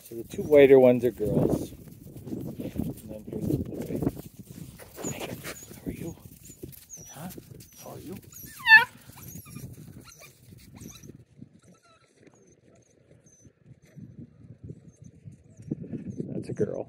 So the two whiter ones are girls. And then here's the boy. Megan, how are you? Huh? How are you? That's a girl.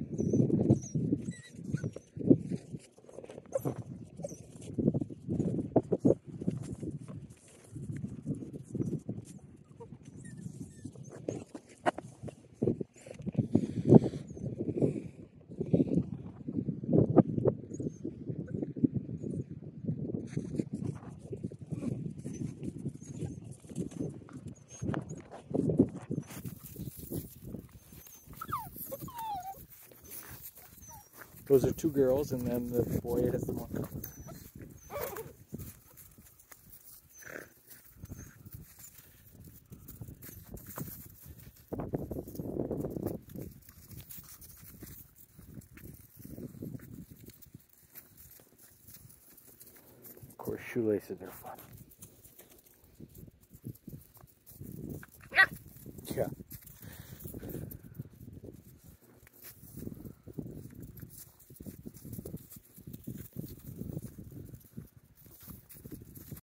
Those are two girls, and then the boy has the one cub. Of course, shoelaces are fun.